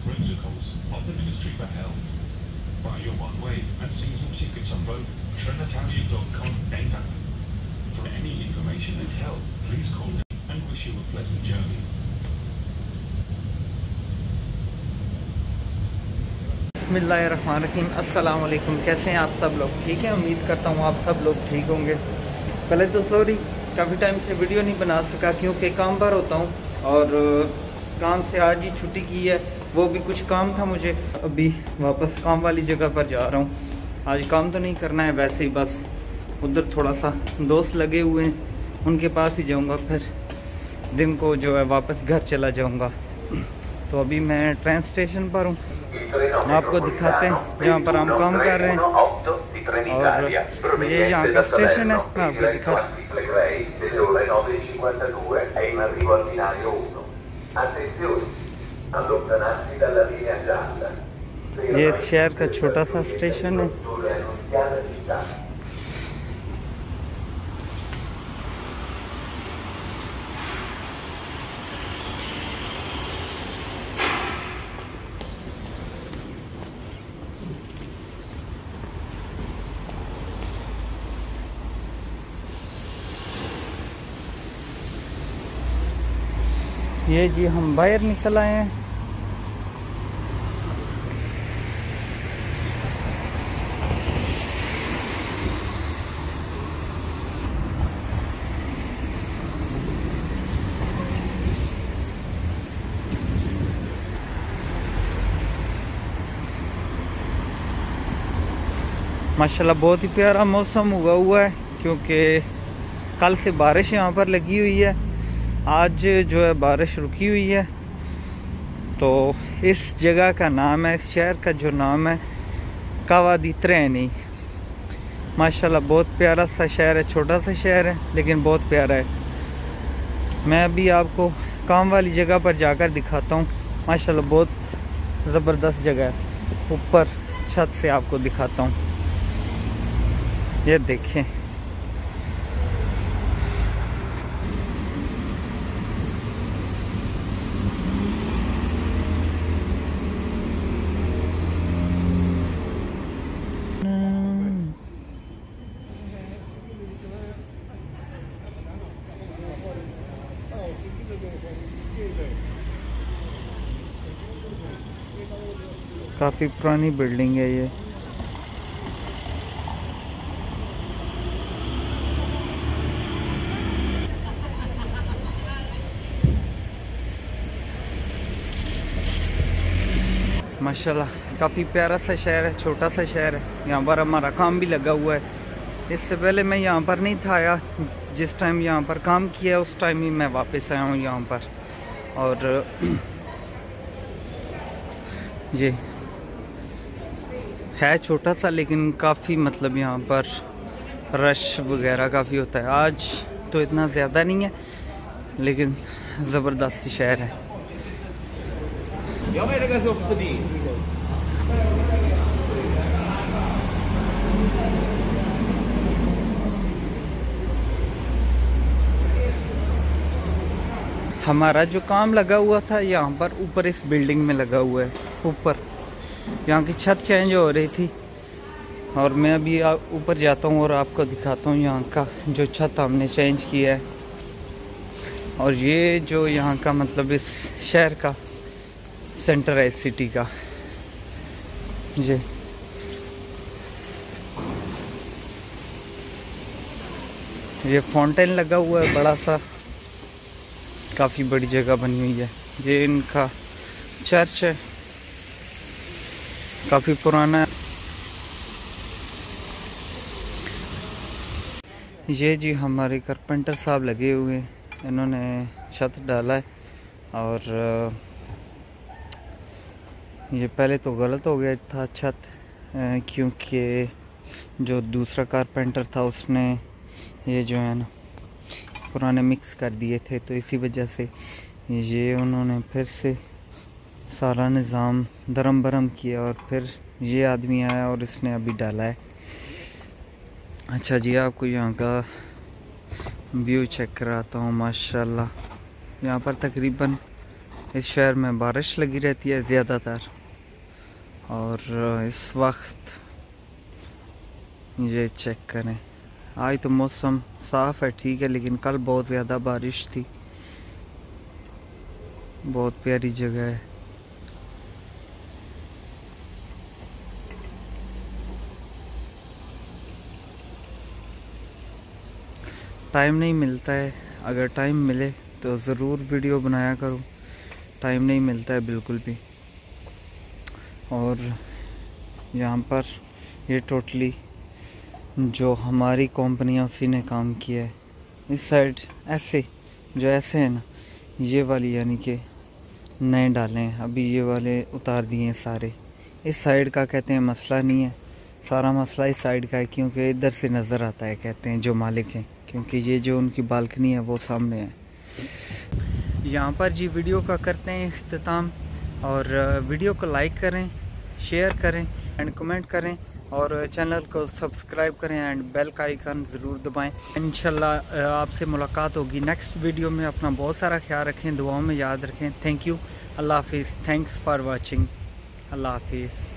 protocols of the Ministry for Health. Buy your one-way and season tickets on both trinitalia.com. For any information and help, please call and wish you a pleasant journey. बिस्मिल्लाहिर्रहमानिर्रहीम। अस्सलाम वालेकुम। कैसे हैं आप सब लोग? ठीक है, उम्मीद करता हूँ आप सब लोग ठीक होंगे। पहले तो सॉरी, काफ़ी टाइम से वीडियो नहीं बना सका क्योंकि काम पर होता हूँ और काम से आज ही छुट्टी की है। वो भी कुछ काम था मुझे, अभी वापस काम वाली जगह पर जा रहा हूँ। आज काम तो नहीं करना है, वैसे ही बस उधर थोड़ा सा दोस्त लगे हुए हैं, उनके पास ही जाऊँगा, फिर दिन को जो है वापस घर चला जाऊँगा। तो अभी मैं ट्रेन स्टेशन पर हूँ, आपको दिखाते हैं जहाँ पर हम काम कर रहे हैं। और ये यहाँ का स्टेशन है, मैं आपको दिखाता हूँ। ये शहर का छोटा सा स्टेशन है। ये जी हम बाहर निकल आए हैं। माशाल्लाह बहुत ही प्यारा मौसम हुआ है क्योंकि कल से बारिश यहाँ पर लगी हुई है। आज जो है बारिश रुकी हुई है। तो इस जगह का नाम है, इस शहर का जो नाम है कावादी त्रैनी। माशाल्लाह बहुत प्यारा सा शहर है, छोटा सा शहर है लेकिन बहुत प्यारा है। मैं अभी आपको काम वाली जगह पर जाकर दिखाता हूँ। माशाल्लाह बहुत ज़बरदस्त जगह है। ऊपर छत से आपको दिखाता हूँ, ये देखें। काफ़ी पुरानी बिल्डिंग है ये। माशाल्लाह काफ़ी प्यारा सा शहर है, छोटा सा शहर है। यहाँ पर हमारा काम भी लगा हुआ है। इससे पहले मैं यहाँ पर नहीं था आया, जिस टाइम यहाँ पर काम किया उस टाइम ही मैं वापस आया हूँ यहाँ पर। और जी है छोटा सा लेकिन काफ़ी मतलब यहाँ पर रश वगैरह काफ़ी होता है। आज तो इतना ज़्यादा नहीं है लेकिन ज़बरदस्त शहर है। हमारा जो काम लगा हुआ था यहाँ पर ऊपर इस बिल्डिंग में लगा हुआ है। ऊपर यहाँ की छत चेंज हो रही थी और मैं अभी ऊपर जाता हूँ और आपको दिखाता हूँ यहाँ का जो छत हमने चेंज किया है। और ये जो यहाँ का मतलब इस शहर का सेंटर है, इस सिटी का। जी ये फाउंटेन लगा हुआ है बड़ा सा, काफ़ी बड़ी जगह बनी हुई है। ये इनका चर्च है, काफ़ी पुराना है। ये जी हमारे कारपेंटर साहब लगे हुए हैं, इन्होंने छत डाला है। और ये पहले तो गलत हो गया था छत, क्योंकि जो दूसरा कारपेंटर था उसने ये जो है ना पुराने मिक्स कर दिए थे, तो इसी वजह से ये उन्होंने फिर से सारा निज़ाम दरम बरम किया और फिर ये आदमी आया और इसने अभी डाला है। अच्छा जी, आपको यहाँ का व्यू चेक कराता हूँ। माशाल्लाह यहाँ पर तकरीबन इस शहर में बारिश लगी रहती है ज़्यादातर, और इस वक्त ये चेक करें, आज तो मौसम साफ़ है, ठीक है, लेकिन कल बहुत ज़्यादा बारिश थी। बहुत प्यारी जगह है। टाइम नहीं मिलता है, अगर टाइम मिले तो ज़रूर वीडियो बनाया करो, टाइम नहीं मिलता है बिल्कुल भी। और यहाँ पर ये टोटली जो हमारी कंपनी है उसी ने काम किया है। इस साइड ऐसे जो ऐसे है ना, ये वाली यानी कि नए डाले हैं, अभी ये वाले उतार दिए हैं सारे। इस साइड का कहते हैं मसला नहीं है, सारा मसला इस साइड का है, क्योंकि इधर से नज़र आता है कहते हैं जो मालिक हैं, क्योंकि ये जो उनकी बालकनी है वो सामने है। यहाँ पर जी वीडियो का करते हैं इख्तिताम, और वीडियो को लाइक करें, शेयर करें एंड कमेंट करें, और चैनल को सब्सक्राइब करें एंड बेल का आइकन ज़रूर दबाएं। इंशाल्लाह आपसे मुलाकात होगी नेक्स्ट वीडियो में। अपना बहुत सारा ख्याल रखें, दुआओं में याद रखें। थैंक यू, अल्लाह हाफिज़, थैंक्स फॉर वाचिंग, अल्लाह हाफिज़।